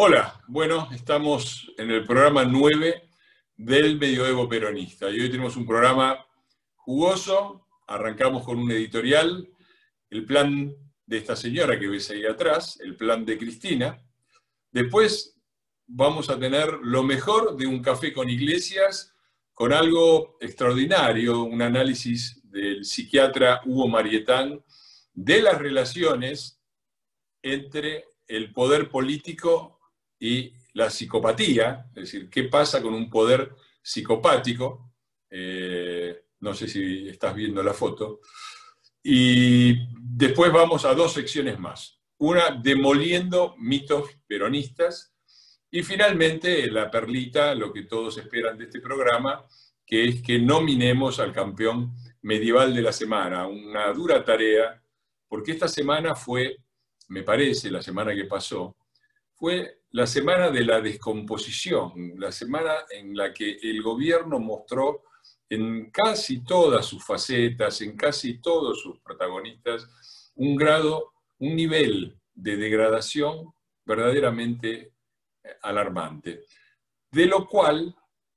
Hola, bueno, estamos en el programa 9 del Medioevo Peronista y hoy tenemos un programa jugoso. Arrancamos con un editorial, el plan de esta señora que ves ahí atrás, el plan de Cristina. Después vamos a tener lo mejor de un café con Iglesias, con algo extraordinario, un análisis del psiquiatra Hugo Marietán de las relaciones entre el poder político y la psicopatía, es decir, qué pasa con un poder psicopático. No sé si estás viendo la foto. Y después vamos a dos secciones más. Una, demoliendo mitos peronistas. Y finalmente, la perlita, lo que todos esperan de este programa, que es que nominemos al campeón medieval de la semana. Una dura tarea, porque esta semana fue, me parece, la semana que pasó, fue la semana de la descomposición, la semana en la que el gobierno mostró en casi todas sus facetas, en casi todos sus protagonistas, un grado, un nivel de degradación verdaderamente alarmante, de lo cual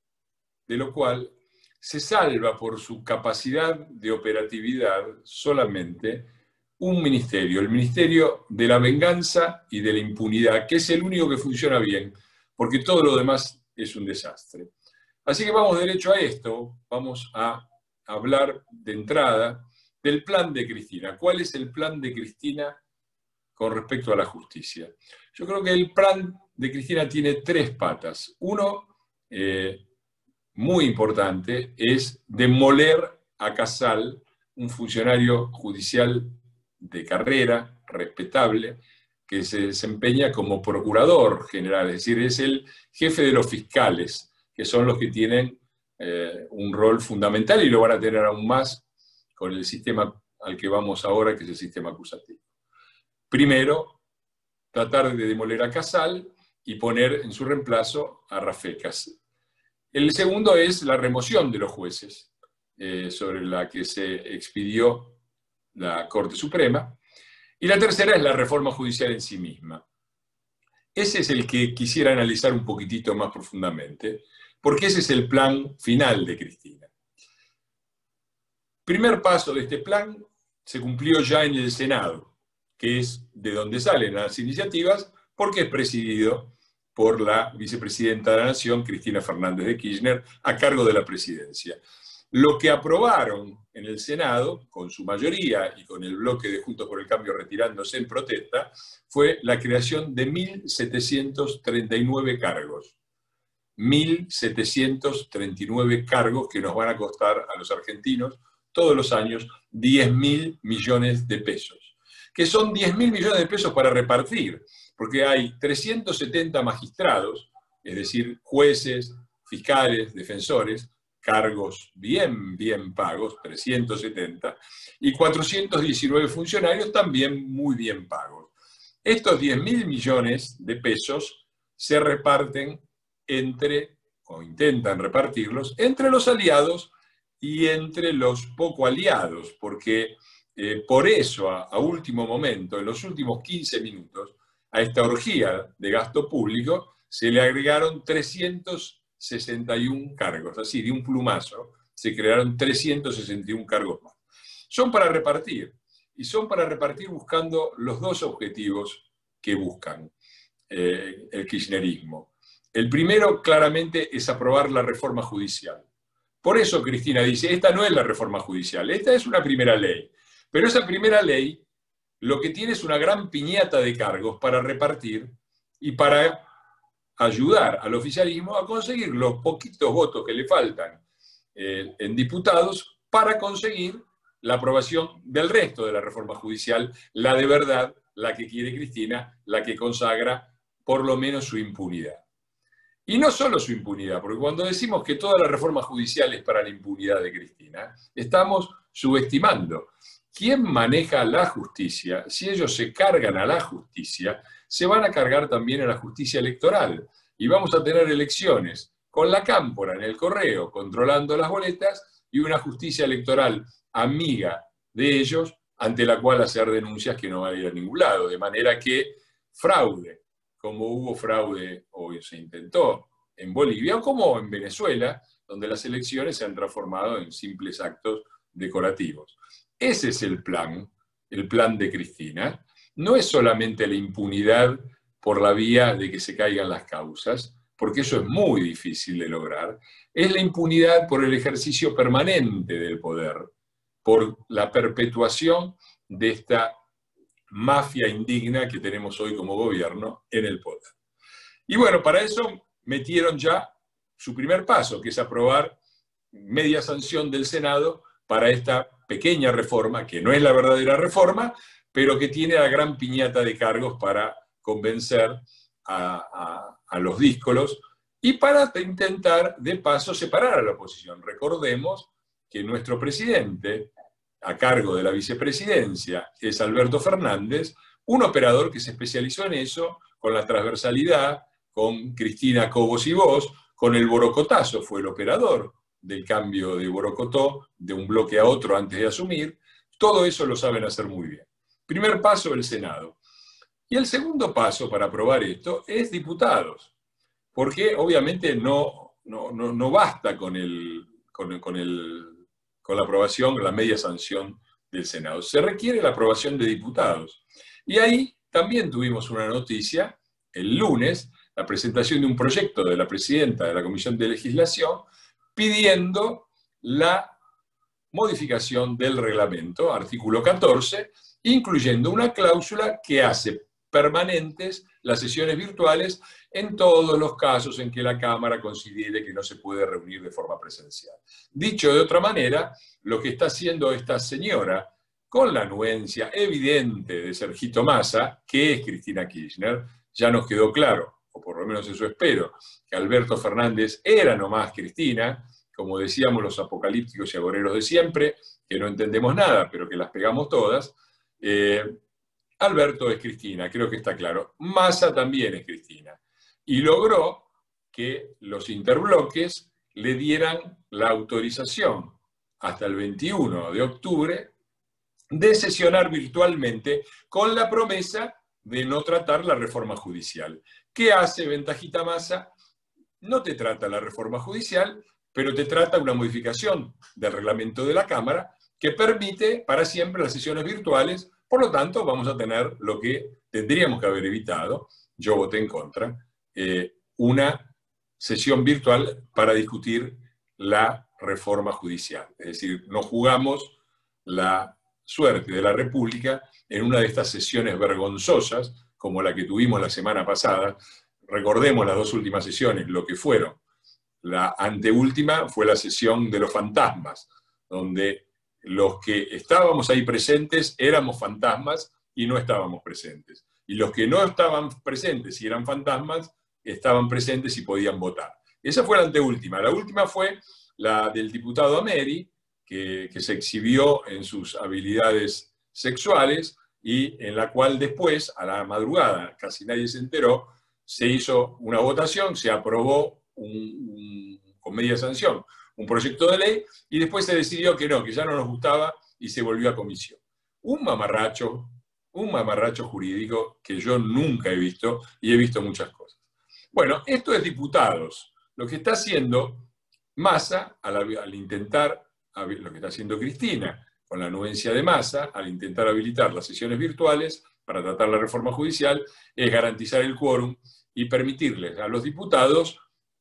se salva por su capacidad de operatividad solamente un ministerio, el Ministerio de la Venganza y de la Impunidad, que es el único que funciona bien, porque todo lo demás es un desastre. Así que vamos derecho a esto, vamos a hablar de entrada del plan de Cristina. ¿Cuál es el plan de Cristina con respecto a la justicia? Yo creo que el plan de Cristina tiene tres patas. Uno, muy importante, es demoler a Casal, un funcionario judicial de carrera, respetable, que se desempeña como procurador general, es decir, es el jefe de los fiscales, que son los que tienen un rol fundamental y lo van a tener aún más con el sistema al que vamos ahora, que es el sistema acusativo. Primero, tratar de demoler a Casal y poner en su reemplazo a Rafecas. El segundo es la remoción de los jueces, sobre la que se expidió la Corte Suprema. Y la tercera es la reforma judicial en sí misma. Ese es el que quisiera analizar un poquitito más profundamente, porque ese es el plan final de Cristina. Primer paso de este plan se cumplió ya en el Senado, que es de donde salen las iniciativas, porque es presidido por la vicepresidenta de la Nación, Cristina Fernández de Kirchner, a cargo de la presidencia. Lo que aprobaron en el Senado, con su mayoría y con el bloque de Juntos por el Cambio retirándose en protesta, fue la creación de 1.739 cargos. 1.739 cargos que nos van a costar a los argentinos todos los años 10.000 millones de pesos. Que son 10.000 millones de pesos para repartir, porque hay 370 magistrados, es decir, jueces, fiscales, defensores, cargos bien pagos, 370, y 419 funcionarios también muy bien pagos. Estos 10.000 millones de pesos se reparten entre, o intentan repartirlos, entre los aliados y entre los poco aliados, porque por eso a último momento, en los últimos 15 minutos, a esta orgía de gasto público se le agregaron 361 cargos, así de un plumazo se crearon 361 cargos más. Son para repartir, y son para repartir buscando los dos objetivos que buscan el kirchnerismo. El primero, claramente, es aprobar la reforma judicial. Por eso Cristina dice, esta no es la reforma judicial, esta es una primera ley. Pero esa primera ley lo que tiene es una gran piñata de cargos para repartir y para ayudar al oficialismo a conseguir los poquitos votos que le faltan en diputados para conseguir la aprobación del resto de la reforma judicial, la de verdad, la que quiere Cristina, la que consagra por lo menos su impunidad. Y no solo su impunidad, porque cuando decimos que toda la reforma judicial es para la impunidad de Cristina, estamos subestimando. ¿Quién maneja la justicia? Si ellos se cargan a la justicia, se van a cargar también a la justicia electoral. Y vamos a tener elecciones con la cámpora en el correo, controlando las boletas, y una justicia electoral amiga de ellos, ante la cual hacer denuncias que no van a ir a ningún lado. De manera que fraude como hubo fraude, o se intentó, en Bolivia, o como en Venezuela, donde las elecciones se han transformado en simples actos decorativos. Ese es el plan de Cristina. No es solamente la impunidad por la vía de que se caigan las causas, porque eso es muy difícil de lograr, es la impunidad por el ejercicio permanente del poder, por la perpetuación de esta mafia indigna que tenemos hoy como gobierno en el poder. Y bueno, para eso metieron ya su primer paso, que es aprobar media sanción del Senado para esta pequeña reforma, que no es la verdadera reforma, pero que tiene la gran piñata de cargos para convencer a los díscolos y para intentar, de paso, separar a la oposición. Recordemos que nuestro presidente, a cargo de la vicepresidencia, es Alberto Fernández, un operador que se especializó en eso, con la transversalidad, con Cristina Cobos y Vos, con el borocotazo, fue el operador del cambio de Borocotó, de un bloque a otro antes de asumir. Todo eso lo saben hacer muy bien. Primer paso, el Senado. Y el segundo paso para aprobar esto es diputados, porque obviamente no basta con la aprobación, la media sanción del Senado. Se requiere la aprobación de diputados. Y ahí también tuvimos una noticia, el lunes, la presentación de un proyecto de la presidenta de la Comisión de Legislación pidiendo la modificación del reglamento, artículo 14, incluyendo una cláusula que hace permanentes las sesiones virtuales en todos los casos en que la Cámara considere que no se puede reunir de forma presencial. Dicho de otra manera, lo que está haciendo esta señora, con la anuencia evidente de Sergito Massa, que es Cristina Kirchner, ya nos quedó claro, o por lo menos eso espero, que Alberto Fernández era nomás Cristina, como decíamos los apocalípticos y agoreros de siempre, que no entendemos nada, pero que las pegamos todas. Alberto es Cristina, creo que está claro. Massa también es Cristina. Y logró que los interbloques le dieran la autorización hasta el 21 de octubre de sesionar virtualmente con la promesa de no tratar la reforma judicial. ¿Qué hace Ventajita Massa? No te trata la reforma judicial, pero te trata una modificación del reglamento de la Cámara que permite para siempre las sesiones virtuales. Por lo tanto, vamos a tener lo que tendríamos que haber evitado, yo voté en contra, una sesión virtual para discutir la reforma judicial. Es decir, no jugamos la suerte de la República en una de estas sesiones vergonzosas, como la que tuvimos la semana pasada. Recordemos las dos últimas sesiones, lo que fueron. La anteúltima fue la sesión de los fantasmas, donde los que estábamos ahí presentes éramos fantasmas y no estábamos presentes. Y los que no estaban presentes y eran fantasmas, estaban presentes y podían votar. Esa fue la anteúltima. La última fue la del diputado Ameri, que se exhibió en sus habilidades sexuales y en la cual después, a la madrugada, casi nadie se enteró, se hizo una votación, se aprobó con media sanción un proyecto de ley y después se decidió que no, que ya no nos gustaba y se volvió a comisión. Un mamarracho jurídico que yo nunca he visto y he visto muchas cosas. Bueno, esto es diputados. Lo que está haciendo Massa al intentar, lo que está haciendo Cristina con la anuencia de Massa, al intentar habilitar las sesiones virtuales para tratar la reforma judicial, es garantizar el quórum y permitirles a los diputados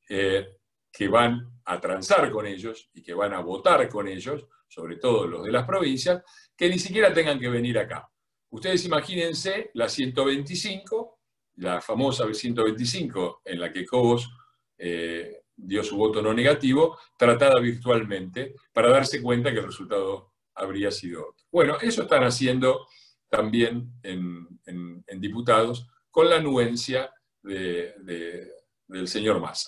que van a transar con ellos y que van a votar con ellos, sobre todo los de las provincias, que ni siquiera tengan que venir acá. Ustedes imagínense la 125, la famosa 125 en la que Cobos dio su voto no negativo, tratada virtualmente, para darse cuenta que el resultado habría sido otro. Bueno, eso están haciendo también en diputados con la anuencia del señor Massa.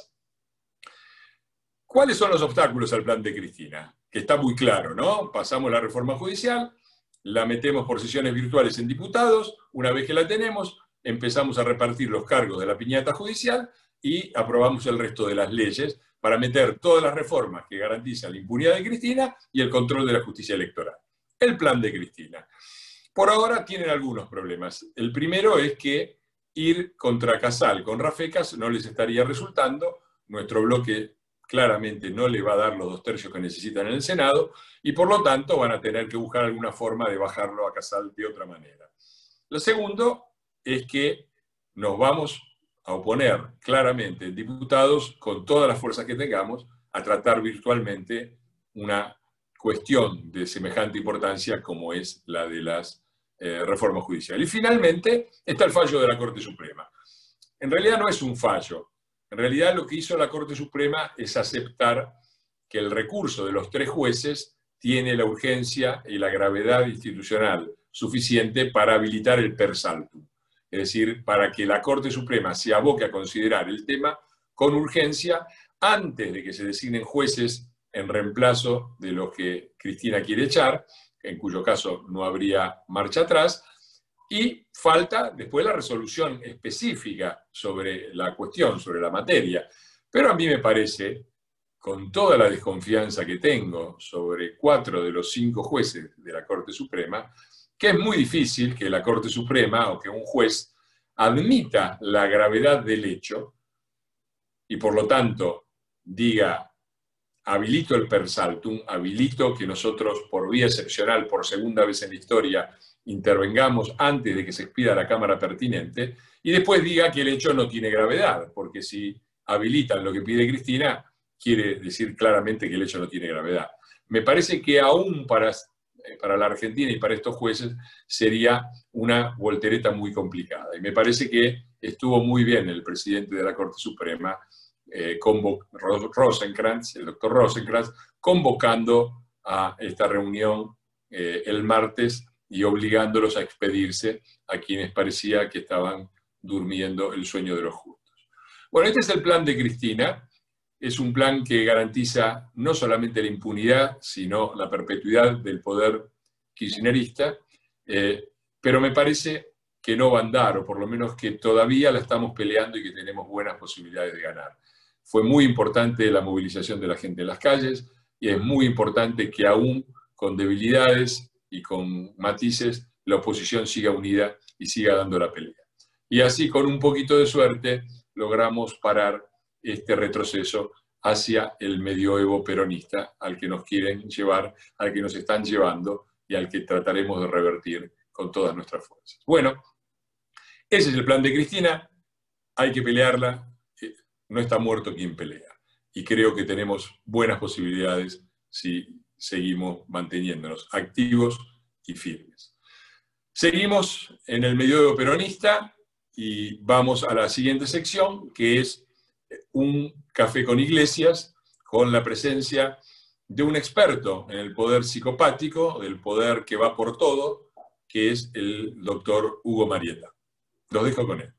¿Cuáles son los obstáculos al plan de Cristina? Que está muy claro, ¿no? Pasamos la reforma judicial, la metemos por sesiones virtuales en diputados, una vez que la tenemos, empezamos a repartir los cargos de la piñata judicial y aprobamos el resto de las leyes para meter todas las reformas que garantizan la impunidad de Cristina y el control de la justicia electoral. El plan de Cristina. Por ahora tienen algunos problemas. El primero es que ir contra Casal con Rafecas no les estaría resultando. Nuestro bloque claramente no le va a dar los 2 tercios que necesitan en el Senado, y por lo tanto van a tener que buscar alguna forma de bajarlo a Casal de otra manera. Lo segundo es que nos vamos a oponer claramente en diputados, con todas las fuerzas que tengamos, a tratar virtualmente una cuestión de semejante importancia como es la de las reformas judiciales. Y finalmente está el fallo de la Corte Suprema. En realidad no es un fallo. En realidad lo que hizo la Corte Suprema es aceptar que el recurso de los 3 jueces tiene la urgencia y la gravedad institucional suficiente para habilitar el per saltum. Es decir, para que la Corte Suprema se aboque a considerar el tema con urgencia antes de que se designen jueces en reemplazo de los que Cristina quiere echar, en cuyo caso no habría marcha atrás, y falta después la resolución específica sobre la cuestión, sobre la materia. Pero a mí me parece, con toda la desconfianza que tengo sobre 4 de los 5 jueces de la Corte Suprema, que es muy difícil que la Corte Suprema o que un juez admita la gravedad del hecho y por lo tanto diga: habilito el per saltum, habilito que nosotros por vía excepcional, por segunda vez en la historia, intervengamos antes de que se expida la Cámara pertinente, y después diga que el hecho no tiene gravedad, porque si habilitan lo que pide Cristina, quiere decir claramente que el hecho no tiene gravedad. Me parece que aún para la Argentina y para estos jueces sería una voltereta muy complicada. Y me parece que estuvo muy bien el presidente de la Corte Suprema, Rosenkrantz, el doctor Rosenkrantz, convocando a esta reunión el martes y obligándolos a expedirse a quienes parecía que estaban durmiendo el sueño de los justos. Bueno, este es el plan de Cristina. Es un plan que garantiza no solamente la impunidad, sino la perpetuidad del poder kirchnerista, pero me parece que no va a andar, o por lo menos que todavía la estamos peleando y que tenemos buenas posibilidades de ganar. Fue muy importante la movilización de la gente en las calles, y es muy importante que aún con debilidades y con matices, la oposición siga unida y siga dando la pelea. Y así, con un poquito de suerte, logramos parar este retroceso hacia el medioevo peronista al que nos quieren llevar, al que nos están llevando y al que trataremos de revertir con todas nuestras fuerzas. Bueno, ese es el plan de Cristina. Hay que pelearla. No está muerto quien pelea. Y creo que tenemos buenas posibilidades si seguimos manteniéndonos activos y firmes. Seguimos en el medioevo peronista y vamos a la siguiente sección, que es un café con Iglesias, con la presencia de un experto en el poder psicopático, del poder que va por todo, que es el doctor Hugo Marieta. Los dejo con él.